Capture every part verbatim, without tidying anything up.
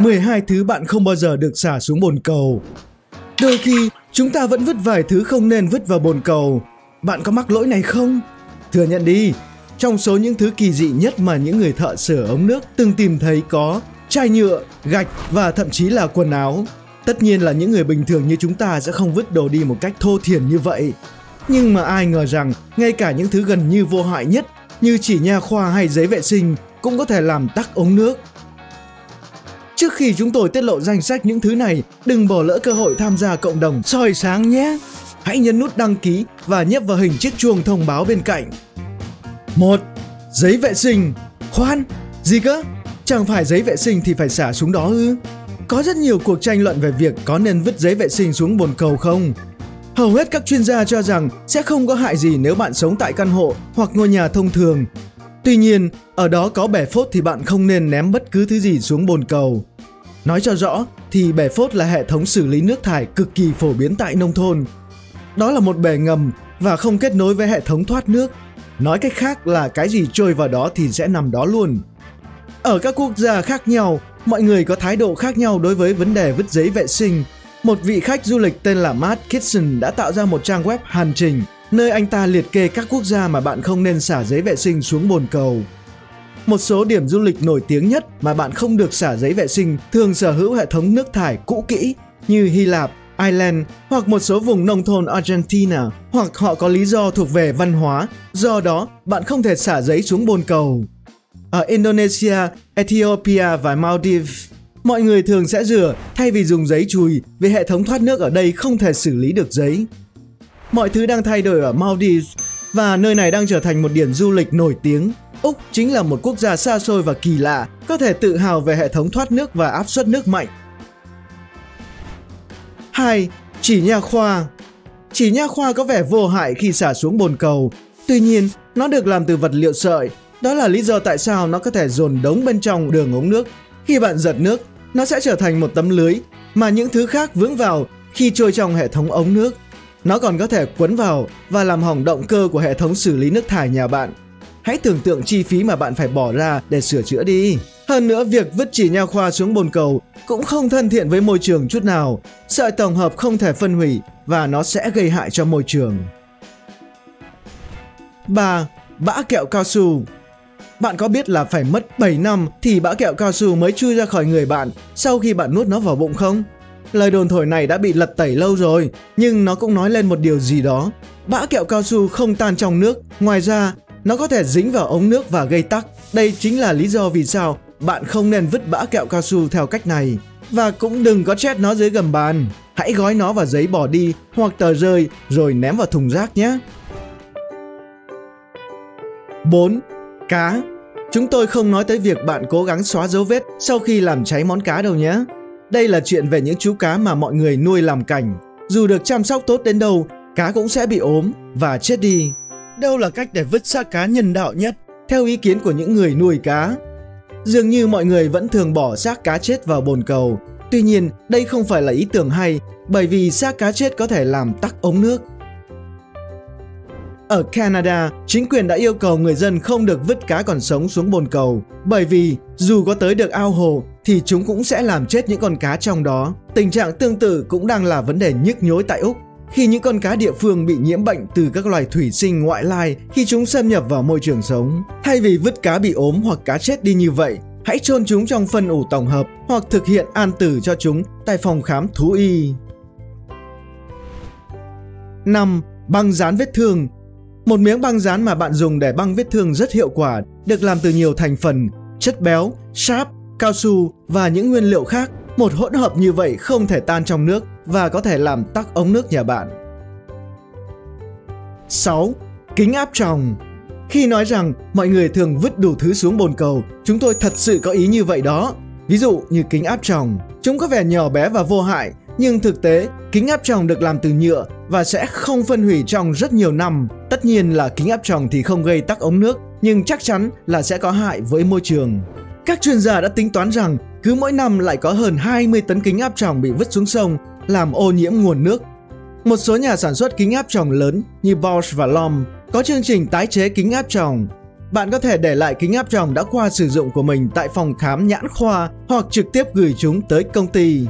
mười hai thứ bạn không bao giờ được xả xuống bồn cầu. Đôi khi, chúng ta vẫn vứt vài thứ không nên vứt vào bồn cầu. Bạn có mắc lỗi này không? Thừa nhận đi, trong số những thứ kỳ dị nhất mà những người thợ sửa ống nước từng tìm thấy có chai nhựa, gạch và thậm chí là quần áo. Tất nhiên là những người bình thường như chúng ta sẽ không vứt đồ đi một cách thô thiển như vậy. Nhưng mà ai ngờ rằng ngay cả những thứ gần như vô hại nhất như chỉ nha khoa hay giấy vệ sinh cũng có thể làm tắc ống nước. Trước khi chúng tôi tiết lộ danh sách những thứ này, đừng bỏ lỡ cơ hội tham gia cộng đồng soi sáng nhé. Hãy nhấn nút đăng ký và nhấp vào hình chiếc chuông thông báo bên cạnh. một. Giấy vệ sinh. Khoan, gì cơ? Chẳng phải giấy vệ sinh thì phải xả xuống đó ư? Có rất nhiều cuộc tranh luận về việc có nên vứt giấy vệ sinh xuống bồn cầu không. Hầu hết các chuyên gia cho rằng sẽ không có hại gì nếu bạn sống tại căn hộ hoặc ngôi nhà thông thường. Tuy nhiên, ở đó có bể phốt thì bạn không nên ném bất cứ thứ gì xuống bồn cầu. Nói cho rõ thì bể phốt là hệ thống xử lý nước thải cực kỳ phổ biến tại nông thôn. Đó là một bể ngầm và không kết nối với hệ thống thoát nước. Nói cách khác là cái gì trôi vào đó thì sẽ nằm đó luôn. Ở các quốc gia khác nhau, mọi người có thái độ khác nhau đối với vấn đề vứt giấy vệ sinh. Một vị khách du lịch tên là Matt Kitson đã tạo ra một trang web hành trình, nơi anh ta liệt kê các quốc gia mà bạn không nên xả giấy vệ sinh xuống bồn cầu. Một số điểm du lịch nổi tiếng nhất mà bạn không được xả giấy vệ sinh thường sở hữu hệ thống nước thải cũ kỹ như Hy Lạp, Ireland hoặc một số vùng nông thôn Argentina, hoặc họ có lý do thuộc về văn hóa, do đó bạn không thể xả giấy xuống bồn cầu. Ở Indonesia, Ethiopia và Maldives, mọi người thường sẽ rửa thay vì dùng giấy chùi vì hệ thống thoát nước ở đây không thể xử lý được giấy. Mọi thứ đang thay đổi ở Maldives và nơi này đang trở thành một điểm du lịch nổi tiếng. Úc chính là một quốc gia xa xôi và kỳ lạ, có thể tự hào về hệ thống thoát nước và áp suất nước mạnh. hai. Chỉ nha khoa. Chỉ nha khoa có vẻ vô hại khi xả xuống bồn cầu. Tuy nhiên, nó được làm từ vật liệu sợi. Đó là lý do tại sao nó có thể dồn đống bên trong đường ống nước. Khi bạn giật nước, nó sẽ trở thành một tấm lưới mà những thứ khác vướng vào khi trôi trong hệ thống ống nước. Nó còn có thể quấn vào và làm hỏng động cơ của hệ thống xử lý nước thải nhà bạn. Hãy tưởng tượng chi phí mà bạn phải bỏ ra để sửa chữa đi. Hơn nữa, việc vứt chỉ nha khoa xuống bồn cầu cũng không thân thiện với môi trường chút nào. Sợi tổng hợp không thể phân hủy và nó sẽ gây hại cho môi trường. ba. Bã kẹo cao su. Bạn có biết là phải mất bảy năm thì bã kẹo cao su mới chui ra khỏi người bạn sau khi bạn nuốt nó vào bụng không? Lời đồn thổi này đã bị lật tẩy lâu rồi, nhưng nó cũng nói lên một điều gì đó. Bã kẹo cao su không tan trong nước, ngoài ra nó có thể dính vào ống nước và gây tắc. Đây chính là lý do vì sao bạn không nên vứt bã kẹo cao su theo cách này. Và cũng đừng có trét nó dưới gầm bàn. Hãy gói nó vào giấy bỏ đi hoặc tờ rơi rồi ném vào thùng rác nhé. bốn. Cá. Chúng tôi không nói tới việc bạn cố gắng xóa dấu vết sau khi làm cháy món cá đâu nhé. Đây là chuyện về những chú cá mà mọi người nuôi làm cảnh. Dù được chăm sóc tốt đến đâu, cá cũng sẽ bị ốm và chết đi. Đâu là cách để vứt xác cá nhân đạo nhất, theo ý kiến của những người nuôi cá. Dường như mọi người vẫn thường bỏ xác cá chết vào bồn cầu. Tuy nhiên, đây không phải là ý tưởng hay, bởi vì xác cá chết có thể làm tắc ống nước. Ở Canada, chính quyền đã yêu cầu người dân không được vứt cá còn sống xuống bồn cầu, bởi vì dù có tới được ao hồ thì chúng cũng sẽ làm chết những con cá trong đó. Tình trạng tương tự cũng đang là vấn đề nhức nhối tại Úc, khi những con cá địa phương bị nhiễm bệnh từ các loài thủy sinh ngoại lai khi chúng xâm nhập vào môi trường sống. Thay vì vứt cá bị ốm hoặc cá chết đi như vậy, hãy chôn chúng trong phân ủ tổng hợp hoặc thực hiện an tử cho chúng tại phòng khám thú y. năm. Băng dán vết thương. Một miếng băng dán mà bạn dùng để băng vết thương rất hiệu quả, được làm từ nhiều thành phần, chất béo, sáp, cao su và những nguyên liệu khác. Một hỗn hợp như vậy không thể tan trong nước và có thể làm tắc ống nước nhà bạn. sáu. Kính áp tròng. Khi nói rằng mọi người thường vứt đủ thứ xuống bồn cầu, chúng tôi thật sự có ý như vậy đó. Ví dụ như kính áp tròng. Chúng có vẻ nhỏ bé và vô hại, nhưng thực tế, kính áp tròng được làm từ nhựa và sẽ không phân hủy trong rất nhiều năm. Tất nhiên là kính áp tròng thì không gây tắc ống nước, nhưng chắc chắn là sẽ có hại với môi trường. Các chuyên gia đã tính toán rằng cứ mỗi năm lại có hơn hai mươi tấn kính áp tròng bị vứt xuống sông, làm ô nhiễm nguồn nước. Một số nhà sản xuất kính áp tròng lớn như Bosch và Lom có chương trình tái chế kính áp tròng. bạn có thể để lại kính áp tròng đã qua sử dụng của mình tại phòng khám nhãn khoa hoặc trực tiếp gửi chúng tới công ty.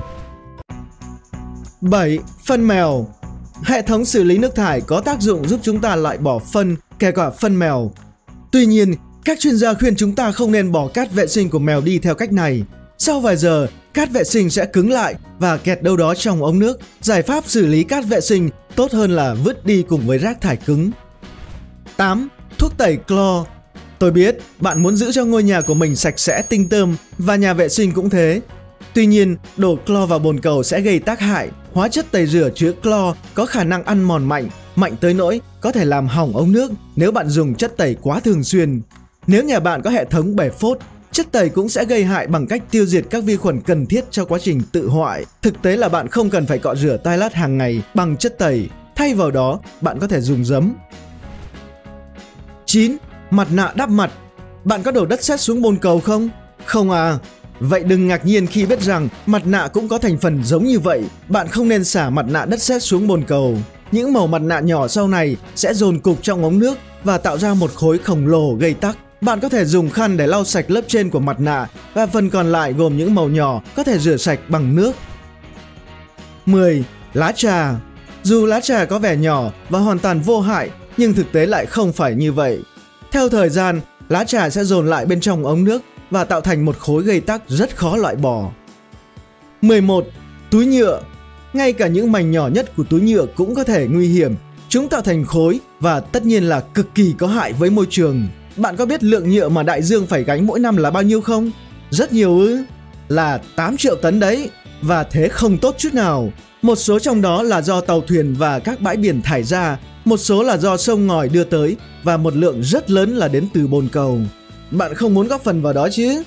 bảy. Phân mèo. Hệ thống xử lý nước thải có tác dụng giúp chúng ta loại bỏ phân, kể cả phân mèo. Tuy nhiên, các chuyên gia khuyên chúng ta không nên bỏ cát vệ sinh của mèo đi theo cách này. Sau vài giờ, cát vệ sinh sẽ cứng lại và kẹt đâu đó trong ống nước. Giải pháp xử lý cát vệ sinh tốt hơn là vứt đi cùng với rác thải cứng. tám. Thuốc tẩy clo. Tôi biết bạn muốn giữ cho ngôi nhà của mình sạch sẽ tinh tươm và nhà vệ sinh cũng thế. Tuy nhiên, đổ clo vào bồn cầu sẽ gây tác hại. Hóa chất tẩy rửa chứa clo có khả năng ăn mòn mạnh, mạnh tới nỗi có thể làm hỏng ống nước nếu bạn dùng chất tẩy quá thường xuyên. Nếu nhà bạn có hệ thống bể phốt, chất tẩy cũng sẽ gây hại bằng cách tiêu diệt các vi khuẩn cần thiết cho quá trình tự hoại. Thực tế là bạn không cần phải cọ rửa toilet hàng ngày bằng chất tẩy. Thay vào đó, bạn có thể dùng giấm. chín. Mặt nạ đắp mặt. Bạn có đổ đất sét xuống bồn cầu không? Không à? Vậy đừng ngạc nhiên khi biết rằng mặt nạ cũng có thành phần giống như vậy. Bạn không nên xả mặt nạ đất sét xuống bồn cầu. Những mẩu mặt nạ nhỏ sau này sẽ dồn cục trong ống nước và tạo ra một khối khổng lồ gây tắc. Bạn có thể dùng khăn để lau sạch lớp trên của mặt nạ và phần còn lại gồm những mẩu nhỏ có thể rửa sạch bằng nước. mười. Lá trà. Dù lá trà có vẻ nhỏ và hoàn toàn vô hại, nhưng thực tế lại không phải như vậy. Theo thời gian, lá trà sẽ dồn lại bên trong ống nước và tạo thành một khối gây tắc rất khó loại bỏ. mười một. Túi nhựa. Ngay cả những mảnh nhỏ nhất của túi nhựa cũng có thể nguy hiểm. Chúng tạo thành khối và tất nhiên là cực kỳ có hại với môi trường. Bạn có biết lượng nhựa mà đại dương phải gánh mỗi năm là bao nhiêu không? Rất nhiều ư? Là tám triệu tấn đấy. Và thế không tốt chút nào. Một số trong đó là do tàu thuyền và các bãi biển thải ra, một số là do sông ngòi đưa tới và một lượng rất lớn là đến từ bồn cầu. Bạn không muốn góp phần vào đó chứ?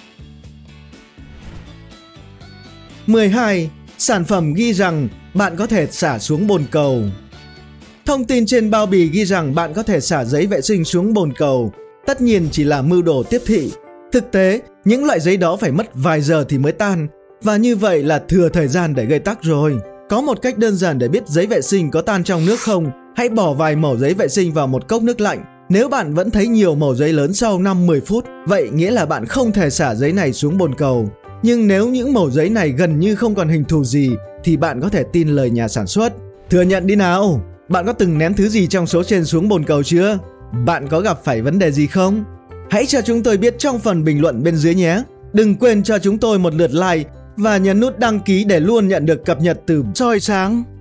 mười hai. Sản phẩm ghi rằng bạn có thể xả xuống bồn cầu. Thông tin trên bao bì ghi rằng bạn có thể xả giấy vệ sinh xuống bồn cầu. Tất nhiên chỉ là mưu đồ tiếp thị. Thực tế, những loại giấy đó phải mất vài giờ thì mới tan, và như vậy là thừa thời gian để gây tắc rồi. Có một cách đơn giản để biết giấy vệ sinh có tan trong nước không. Hãy bỏ vài mẩu giấy vệ sinh vào một cốc nước lạnh. Nếu bạn vẫn thấy nhiều mẩu giấy lớn sau năm đến mười phút, vậy nghĩa là bạn không thể xả giấy này xuống bồn cầu. Nhưng nếu những mẩu giấy này gần như không còn hình thù gì, thì bạn có thể tin lời nhà sản xuất. Thừa nhận đi nào, bạn có từng ném thứ gì trong số trên xuống bồn cầu chưa? Bạn có gặp phải vấn đề gì không? Hãy cho chúng tôi biết trong phần bình luận bên dưới nhé. Đừng quên cho chúng tôi một lượt like và nhấn nút đăng ký để luôn nhận được cập nhật từ Soi Sáng.